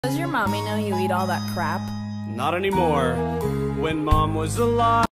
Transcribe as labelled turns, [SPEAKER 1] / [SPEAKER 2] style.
[SPEAKER 1] Does your mommy know you eat all that crap?
[SPEAKER 2] Not anymore. When Mom was alive.